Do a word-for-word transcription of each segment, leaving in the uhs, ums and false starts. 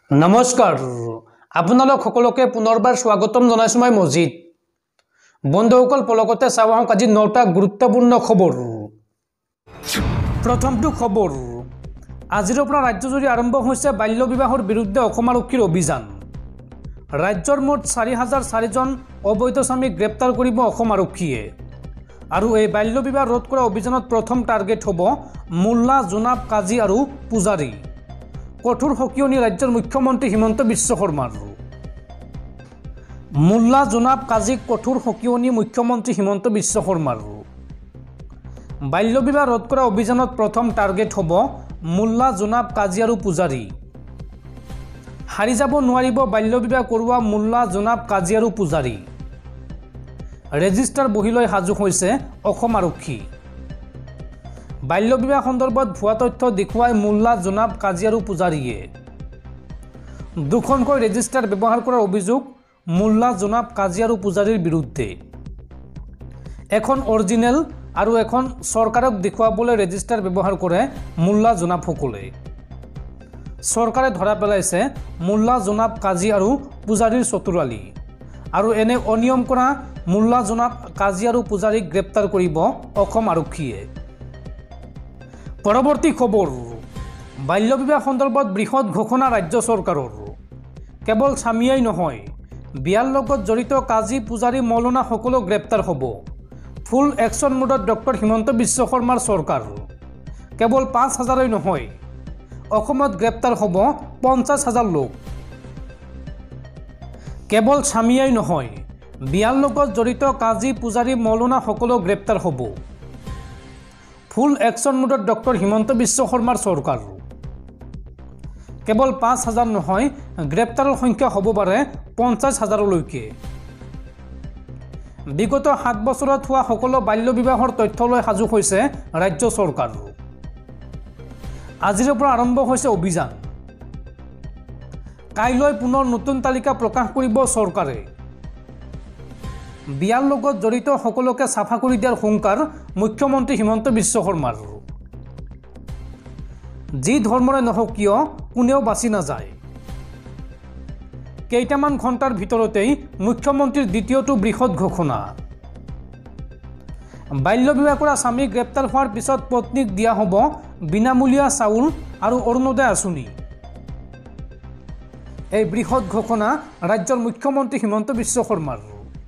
नमस्कार आपनालोक सकलोके पुनर्बार स्वागतम जनाइছো মই মজিদ বন্ধুসকল পলকতে চাও আহক আজি নটা গুৰুত্বপূৰ্ণ খবৰ। প্ৰথমটো খবৰ আজিৰ পৰা ৰাজ্যজুৰি আৰম্ভ হৈছে বাল্য বিবাহৰ বিৰুদ্ধে অসম আৰক্ষীৰ অভিযান। ৰাজ্যৰ মুঠ চাৰি হাজাৰ চাৰি জন অবৈধ স্বামীক গ্ৰেপ্তাৰ কৰিব অসম আৰক্ষীয়ে আৰু এই বাল্য বিবাহ ৰোধ কৰা অভিযানত প্ৰথম টাৰ্গেট হ'ব মোল্লা জোনাব কাজী আৰু পূজাৰী। কঠোৰ সকিয়নি ৰাজ্যৰ মুখ্যমন্ত্ৰী হিমন্ত বিশ্ব শৰ্মাৰ। মোল্লা জোনাব কাজীক কঠোৰ সকিয়নি মুখ্যমন্ত্ৰী হিমন্ত বিশ্ব শৰ্মাৰ। বাল্য বিবাহ ৰোধ কৰা অভিযানত প্ৰথম টাৰ্গেট হ'ব মোল্লা জোনাব কাজী আৰু পূজাৰী। হাৰি যাব নোৱাৰিব বাল্য বিবাহ কৰোৱা মোল্লা জোনাব কাজী আৰু পূজাৰী। ৰেজিষ্টাৰ বহিলৈ সাজু হৈছে অসম আৰক্ষী। বাল্য বিবাহ সন্দৰ্ভত ভুৱা তথ্য দেখুৱাই মোল্লা জোনাব কাজী আৰু পূজাৰীয়ে দুখনকৈ ৰেজিষ্টাৰ ব্যৱহাৰ কৰাৰ অভিযোগ মোল্লা জোনাব কাজী আৰু পূজাৰীৰ বিৰুদ্ধে। এখন অৰিজিনেল আৰু এখন চৰকাৰক দেখুৱাবলৈ ৰেজিষ্টাৰ ব্যৱহাৰ কৰে মোল্লা জোনাবসকলে। চৰকাৰে ধৰা পেলাইছে মোল্লা জোনাব কাজী আৰু পূজাৰীৰ চতুৰালি আৰু এনে অনিয়ম কৰা মোল্লা জোনাব কাজী আৰু পূজাৰীক গ্ৰেপ্তাৰ কৰিব অসম আৰক্ষীয়ে। পৰৱৰ্তী খবৰ বাল্য বিবাহ সন্দৰ্ভত বৃহৎ ঘোষণা ৰাজ্য চৰকাৰৰ। কেৱল স্বামীয়েই নহয় বিয়াৰ লগত জড়িত কাজী পূজাৰী মৌলানা সকলো গ্ৰেপ্তাৰ হ'ব। ফুল একশ্যন মোডত ডক্টৰ হিমন্ত বিশ্ব শৰ্মাৰ চৰকাৰ। কেৱল পাঁচ হাজাৰেই নহয় অসমত গ্ৰেপ্তাৰ হ'ব পঞ্চাছ হাজাৰ লোক। কেৱল স্বামীয়েই নহয় বিয়াৰ লগত জড়িত কাজী পূজাৰী মৌলানা সকলো গ্ৰেপ্তাৰ হ'ব। ফুল একশ্যন মোডত ডক্টৰ হিমন্ত বিশ্ব শৰ্মাৰ চৰকাৰ। কেৱল পাঁচ হাজাৰ নহয় গ্ৰেপ্তাৰৰ সংখ্যা হ'ব পাৰে পঞ্চাছ হাজাৰলৈকে। বিগত সাত বছৰত হোৱা সকলো বাল্য বিবাহৰ তথ্য লৈ সাজু হৈছে ৰাজ্য চৰকাৰ। আজিৰ পৰা আৰম্ভ হৈছে অভিযান। কাইলৈ পুনৰ নতুন তালিকা প্ৰকাশ কৰিব চৰকাৰে। বিয়াৰ লগত জড়িত সকলোকে চাফা কৰি দিয়াৰ হুংকাৰ মুখ্যমন্ত্ৰী হিমন্ত বিশ্ব শৰ্মাৰ। যি ধৰ্মৰে নহওক কিয় কোনেও বাচি নাযায়। কেইটামান ঘণ্টাৰ ভিতৰতেই মুখ্যমন্ত্ৰীৰ দ্বিতীয়টো বৃহৎ ঘোষণা। বাল্য বিবাহ কৰা স্বামী গ্ৰেপ্তাৰ হোৱাৰ পিছত পত্নীক দিয়া হ'ব বিনামূলীয়া চাউল আৰু অৰুণোদয় আঁচনি। এই বৃহৎ ঘোষণা ৰাজ্যৰ মুখ্যমন্ত্ৰী হিমন্ত বিশ্ব শৰ্মাৰ।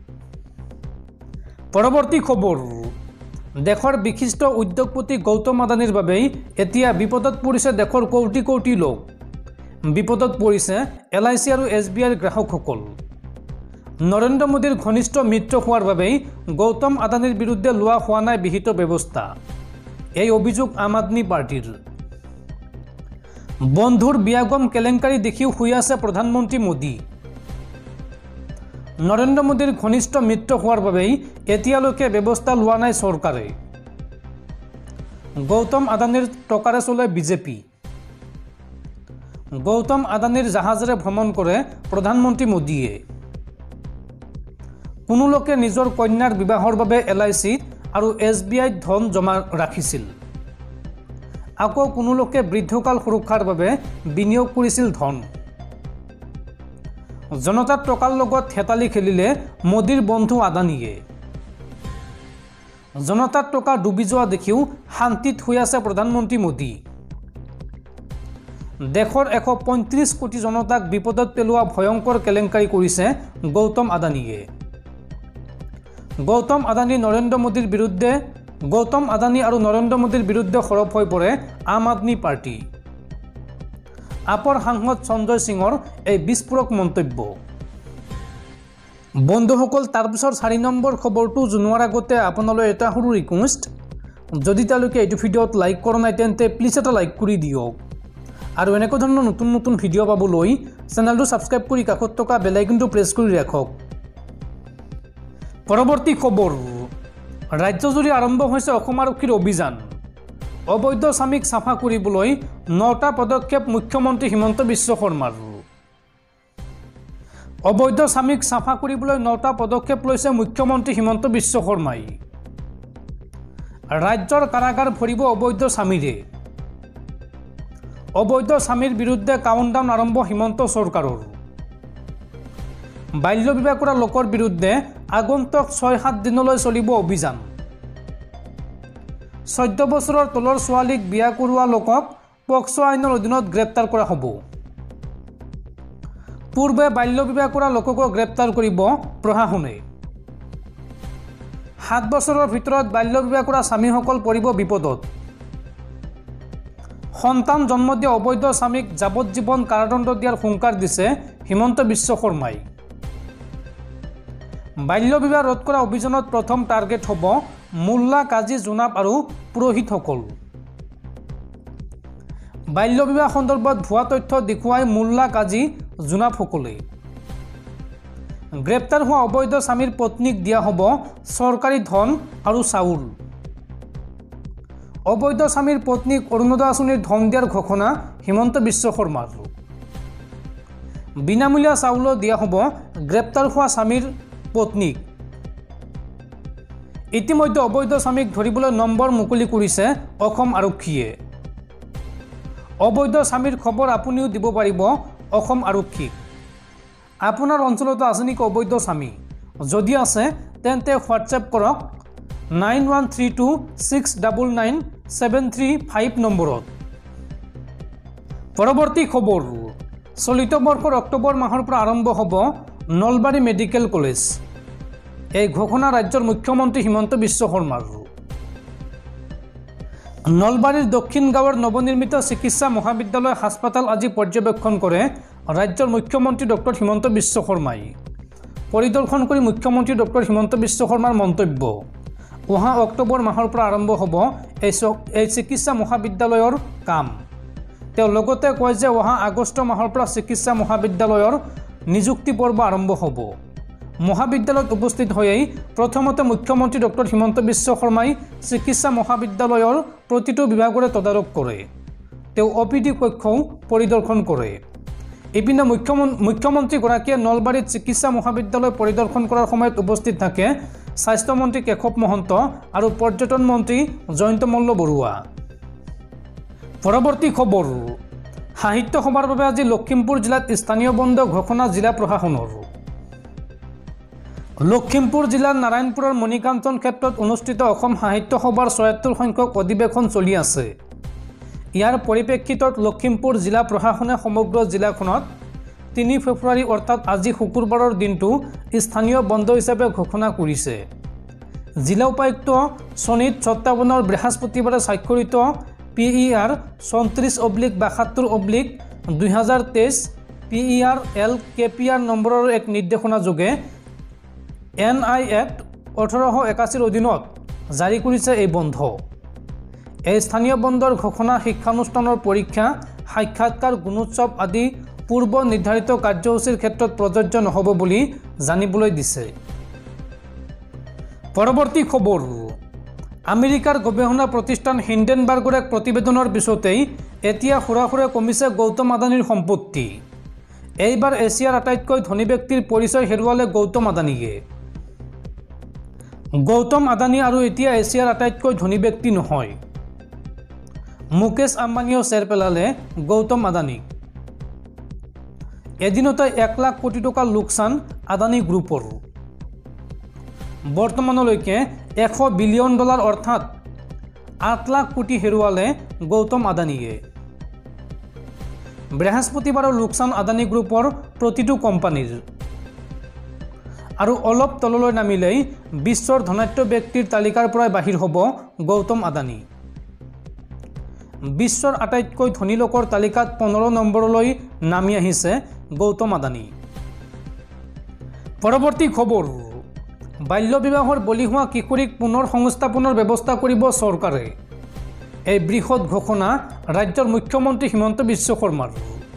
পৰৱৰ্তী খবৰ দেশৰ বিশিষ্ট উদ্যোগপতি গৌতম আদানীৰ বাবেই এতিয়া বিপদত পৰিছে দেশৰ কোটি কোটি লোক। বিপদত পৰিছে এল আই চি আৰু এছ বি আইৰ গ্ৰাহকসকল। নৰেন্দ্ৰ মোদীৰ ঘনিষ্ঠ মিত্ৰ হোৱাৰ বাবেই গৌতম আদানীৰ বিৰুদ্ধে লোৱা হোৱা নাই বিহিত ব্যৱস্থা। এই অভিযোগ আম আদমি পাৰ্টিৰ। বন্ধুৰ বিয়াগম কেলেংকাৰী দেখিও শুই আছে প্ৰধানমন্ত্ৰী মোদী। নৰেন্দ্ৰ মোদীৰ ঘনিষ্ঠ মিত্ৰ হোৱাৰ বাবেই এতিয়ালৈকে ব্যৱস্থা লোৱা নাই চৰকাৰে। গৌতম আদানীৰ টকাৰে চলে বিজেপি। গৌতম আদানীৰ জাহাজেৰে ভ্ৰমণ কৰে প্ৰধানমন্ত্ৰী মোদীয়ে। কোনো লোকে নিজৰ কন্যাৰ বিবাহৰ বাবে এল আই চিত আৰু এছ বি আইত ধন জমা ৰাখিছিল। আকৌ কোনো লোকে বৃদ্ধকাল সুৰক্ষাৰ বাবে বিনিয়োগ কৰিছিল ধন। জনতাৰ টকাৰ লগত হেতালি খেলিলে মোদীৰ বন্ধু আদানীয়ে। জনতাৰ টকা ডুবি যোৱা দেখিও শান্তিত শুই আছে প্ৰধানমন্ত্ৰী মোদী। দেশৰ এশ পঁয়ত্ৰিছ কোটি জনতাক বিপদত পেলোৱা ভয়ংকৰ কেলেংকাৰী কৰিছে গৌতম আদানীয়ে। গৌতম আদানী নৰেন্দ্ৰ মোদীৰ বিৰুদ্ধে গৌতম আদানী আৰু নৰেন্দ্ৰ মোদীৰ বিৰুদ্ধে সৰব হৈ পৰে আম আদমি পাৰ্টি। আপৰ সাংসদ সঞ্জয় সিঙৰ এই বিস্ফোৰক মন্তব্য। বন্ধুসকল তাৰপিছৰ চাৰি নম্বৰ খবৰটো জনোৱাৰ আগতে আপোনালৈ এটা সৰু ৰিকুৱেষ্ট, যদি তেওঁলোকে এইটো ভিডিঅ'ত লাইক কৰা নাই তেন্তে প্লিজ এটা লাইক কৰি দিয়ক আৰু এনেকুৱা ধৰণৰ নতুন নতুন ভিডিঅ' পাবলৈ চেনেলটো ছাবস্ক্ৰাইব কৰি কাষত থকা বেল আইকনটো প্ৰেছ কৰি ৰাখক। পৰৱৰ্তী খবৰ ৰাজ্যজুৰি আৰম্ভ হৈছে অসম আৰক্ষীৰ অভিযান। অবৈধ স্বামীক চাফা কৰিবলৈ নটা পদক্ষেপ মুখ্যমন্ত্ৰী হিমন্ত বিশ্ব শৰ্মাৰ। অবৈধ স্বামীক চাফা কৰিবলৈ নটা পদক্ষেপ লৈছে মুখ্যমন্ত্ৰী হিমন্ত বিশ্ব শৰ্মাই। ৰাজ্যৰ কাৰাগাৰ ভৰিব অবৈধ স্বামীৰে। অবৈধ স্বামীৰ বিৰুদ্ধে কাউণ্টডাউন আৰম্ভ হিমন্ত চৰকাৰৰ। বাল্য বিবাহ কৰা লোকৰ বিৰুদ্ধে আগন্তুক ছয় সাত দিনলৈ চলিব অভিযান। চৈধ্য বছৰৰ তলৰ ছোৱালীক বিয়া কৰোৱা লোকক পক্সো আইনৰ অধীনত গ্ৰেপ্তাৰ কৰা হ'ব। পূৰ্বে বাল্য বিবাহ কৰা লোককো গ্ৰেপ্তাৰ কৰিব প্ৰশাসনে। সাত বছৰৰ ভিতৰত বাল্য বিবাহ কৰা স্বামীসকল পৰিব বিপদত। সন্তান জন্ম দিয়া অবৈধ স্বামীক যাৱজ্জীৱন কাৰাদণ্ড দিয়াৰ হুংকাৰ দিছে হিমন্ত বিশ্ব শৰ্মাই। বাল্য বিবাহ ৰোধ কৰা অভিযানত প্ৰথম টাৰ্গেট হ'ব মোল্লা, কাজী, জোনাব আৰু পুৰোহিতসকল। বাল্য বিবাহ সন্দৰ্ভত ভুৱা তথ্য দেখুৱাই মোল্লা, কাজী, জোনাবসকলে। গ্ৰেপ্তাৰ হোৱা অবৈধ স্বামীৰ পত্নীক দিয়া হ'ব চৰকাৰী ধন আৰু চাউল। অবৈধ স্বামীৰ পত্নীক অৰুণোদয় আঁচনিৰ ধন দিয়াৰ ঘোষণা হিমন্ত বিশ্ব শৰ্মাৰ। বিনামূলীয়া চাউলো দিয়া হ'ব গ্ৰেপ্তাৰ হোৱা স্বামীৰ পত্নীক। ইতিমধ্যে অবৈধ স্বামীক ধৰিবলৈ নম্বৰ মুকলি কৰিছে অসম আৰক্ষীয়ে। অবৈধ স্বামীৰ খবৰ আপুনিও দিব পাৰিব অসম আৰক্ষীক। আপোনাৰ অঞ্চলতো আছে নেকি অবৈধ স্বামী? যদি আছে তেন্তে হোৱাটছএপ কৰক nine one three two six double nine seven three five নম্বৰত। পৰৱৰ্তী খবৰ, চলিত বৰ্ষৰ অক্টোবৰ মাহৰ পৰা আৰম্ভ হ'ব নলবাৰী মেডিকেল কলেজ। এই ঘোষণা ৰাজ্যৰ মুখ্যমন্ত্ৰী হিমন্ত বিশ্ব শৰ্মাৰ। নলবাৰীৰ দক্ষিণ গাঁৱৰ নৱনিৰ্মিত চিকিৎসা মহাবিদ্যালয় হাস্পাতাল আজি পৰ্যবেক্ষণ কৰে ৰাজ্যৰ মুখ্যমন্ত্ৰী ডক্টৰ হিমন্ত বিশ্ব শৰ্মাই। পৰিদৰ্শন কৰি মুখ্যমন্ত্ৰী ডক্টৰ হিমন্ত বিশ্ব শৰ্মাৰ মন্তব্য, অহা অক্টোবৰ মাহৰ পৰা আৰম্ভ হ'ব এই এই চিকিৎসা মহাবিদ্যালয়ৰ কাম। তেওঁ লগতে কয় যে অহা আগষ্ট মাহৰ পৰা চিকিৎসা মহাবিদ্যালয়ৰ নিযুক্তি পৰ্ব আৰম্ভ হ'ব। মহাবিদ্যালয়ত উপস্থিত হৈয়েই প্ৰথমতে মুখ্যমন্ত্ৰী ডক্টৰ হিমন্ত বিশ্ব শৰ্মাই চিকিৎসা মহাবিদ্যালয়ৰ প্ৰতিটো বিভাগৰে তদাৰক কৰে। তেওঁ অ' পি ডি কক্ষও পৰিদৰ্শন কৰে। ইপিনে মুখ্যমন্ত্ৰীগৰাকীয়ে নলবাৰীত চিকিৎসা মহাবিদ্যালয় পৰিদৰ্শন কৰাৰ সময়ত উপস্থিত থাকে স্বাস্থ্যমন্ত্ৰী কেশৱ মহন্ত আৰু পৰ্যটন মন্ত্ৰী জয়ন্ত মল্ল বৰুৱা। পৰৱৰ্তী খবৰ, সাহিত্য সভাৰ বাবে আজি লখিমপুৰ জিলাত স্থানীয় বন্ধ ঘোষণা জিলা প্ৰশাসনৰ। লখিমপুৰ জিলাৰ নাৰায়ণপুৰৰ মণিকাঞ্চন ক্ষেত্ৰত অনুষ্ঠিত অসম সাহিত্য সভাৰ ছয়সত্তৰ সংখ্যক অধিৱেশন চলি আছে। ইয়াৰ পৰিপ্ৰেক্ষিতত লখিমপুৰ জিলা প্ৰশাসনে সমগ্ৰ জিলাখনত তিনি ফেব্ৰুৱাৰী অৰ্থাৎ আজি শুকুৰবাৰৰ দিনটো স্থানীয় বন্ধ হিচাপে ঘোষণা কৰিছে। জিলা উপায়ুক্ত সনীত সত্তাৱনৰ বৃহস্পতিবাৰে স্বাক্ষৰিত পি ই আৰ চৌত্ৰিছ অব্লিক বাসত্তৰ অব্লিক দুই হাজাৰ তেইছ P E R L K P R নম্বৰৰ এক নিৰ্দেশনা যোগে এন আই এক্ট ওঠৰশ একাশীৰ অধীনত জাৰি কৰিছে এই বন্ধ। এই স্থানীয় বন্ধৰ ঘোষণা শিক্ষানুষ্ঠানৰ পৰীক্ষা, সাক্ষাৎকাৰ, গুণোৎসৱ আদি পূৰ্ব নিৰ্ধাৰিত কাৰ্যসূচীৰ ক্ষেত্ৰত প্ৰযোজ্য নহ'ব বুলি জানিবলৈ দিছে। পৰৱৰ্তী খবৰ, আমেৰিকাৰ গৱেষণা প্ৰতিষ্ঠান হিণ্ডেনবাৰ্গৰ এক প্ৰতিবেদনৰ পিছতেই এতিয়া সুৰাসুৰে কমিছে গৌতম আদানীৰ সম্পত্তি। এইবাৰ এছিয়াৰ আটাইতকৈ ধনী ব্যক্তিৰ পৰিচয় হেৰুৱালে গৌতম আদানীয়ে। গৌতম আদানী আৰু এতিয়া এছিয়াৰ আটাইতকৈ ধনী ব্যক্তি নহয়। মুকেশ আম্বানীয়েও চেৰ পেলালে গৌতম আদানীক। এদিনতে এক লাখ কোটি টকা লোকচান আদানী গ্ৰুপৰ। বৰ্তমানলৈকে এশ বিলিয়ন ডলাৰ অৰ্থাৎ আঠ লাখ কোটি হেৰুৱালে গৌতম আদানীয়ে। বৃহস্পতিবাৰৰ লোকচান আদানী গ্ৰুপৰ প্ৰতিটো কোম্পানীৰ। আৰু অলপ তললৈ নামিলেই বিশ্বৰ ধনাঢ্য ব্যক্তিৰ তালিকাৰ পৰাই বাহিৰ হ'ব গৌতম আদানী। বিশ্বৰ আটাইতকৈ ধনী লোকৰ তালিকাত পোন্ধৰ নম্বৰলৈ নামি আহিছে গৌতম আদানী। পৰৱৰ্তী খবৰ, বাল্য বিবাহৰ বলি হোৱা কিশোৰীক পুনৰ সংস্থাপনৰ ব্যৱস্থা কৰিব চৰকাৰে। এই বৃহৎ ঘোষণা ৰাজ্যৰ মুখ্যমন্ত্ৰী হিমন্ত বিশ্ব শৰ্মাৰ।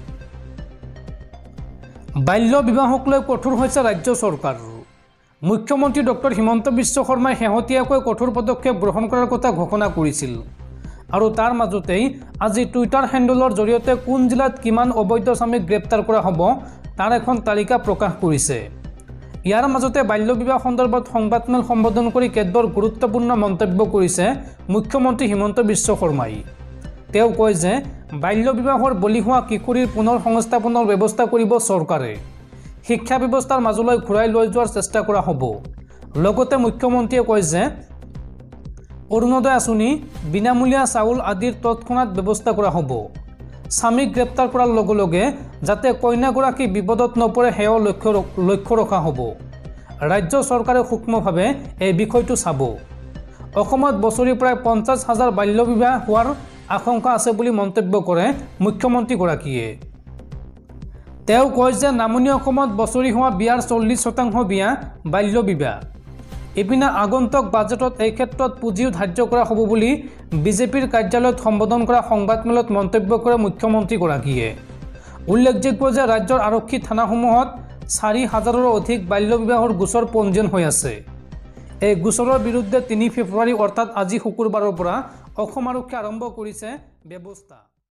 বাল্য বিবাহক লৈ কঠোৰ হৈছে ৰাজ্য চৰকাৰ। মুখ্যমন্ত্ৰী ডক্টৰ হিমন্ত বিশ্ব শৰ্মাই শেহতীয়াকৈ কঠোৰ পদক্ষেপ গ্ৰহণ কৰাৰ কথা ঘোষণা কৰিছিল। আৰু তাৰ মাজতেই আজি টুইটাৰ হেণ্ডেলৰ জৰিয়তে কোন জিলাত কিমান অবৈধ স্বামীক গ্ৰেপ্তাৰ কৰা হ'ব তাৰ এখন তালিকা প্ৰকাশ কৰিছে। ইয়াৰ মাজতে বাল্য বিবাহ সন্দৰ্ভত সংবাদমেল সম্বোধন কৰি কেতবোৰ গুৰুত্বপূৰ্ণ মন্তব্য কৰিছে মুখ্যমন্ত্ৰী হিমন্ত বিশ্ব শৰ্মাই। তেওঁ কয় যে বাল্য বিবাহৰ বলি হোৱা কিশোৰীৰ পুনৰ সংস্থাপনৰ ব্যৱস্থা কৰিব চৰকাৰে। শিক্ষা ব্যৱস্থাৰ মাজলৈ ঘূৰাই লৈ যোৱাৰ চেষ্টা কৰা হ'ব। লগতে মুখ্যমন্ত্ৰীয়ে কয় যে অৰুণোদয় আঁচনি, বিনামূলীয়া চাউল আদিৰ তৎক্ষণাত ব্যৱস্থা কৰা হ'ব। স্বামীক গ্ৰেপ্তাৰ কৰাৰ লগে লগে যাতে কন্যাগৰাকী বিপদত নপৰে সেয়াও লক্ষ্য লক্ষ্য ৰখা হ'ব। ৰাজ্য চৰকাৰে সূক্ষ্মভাৱে এই বিষয়টো চাব। অসমত বছৰি প্ৰায় পঞ্চাছ হাজাৰ বাল্য বিবাহ হোৱাৰ আশংকা আছে বুলি মন্তব্য কৰে মুখ্যমন্ত্ৰীগৰাকীয়ে। তেওঁ কয় যে নামনি অসমত বছৰি হোৱা বিয়াৰ চল্লিছ শতাংশ বিয়া বাল্য বিবাহ। ইপিনে আগন্তুক বাজেটত এই ক্ষেত্ৰত পুঁজিও ধাৰ্য কৰা হ'ব বুলি বিজেপিৰ কাৰ্যালয়ত সম্বোধন কৰা সংবাদমেলত মন্তব্য কৰে মুখ্যমন্ত্ৰীগৰাকীয়ে। উল্লেখযোগ্য যে ৰাজ্যৰ আৰক্ষী থানাসমূহত চাৰি হাজাৰৰো অধিক বাল্য বিবাহৰ গোচৰ পঞ্জীয়ন হৈ আছে। এই গোচৰৰ বিৰুদ্ধে তিনি ফেব্ৰুৱাৰী অৰ্থাৎ আজি শুকুৰবাৰৰ পৰা অসম আৰক্ষীয়ে আৰম্ভ কৰিছে ব্যৱস্থা।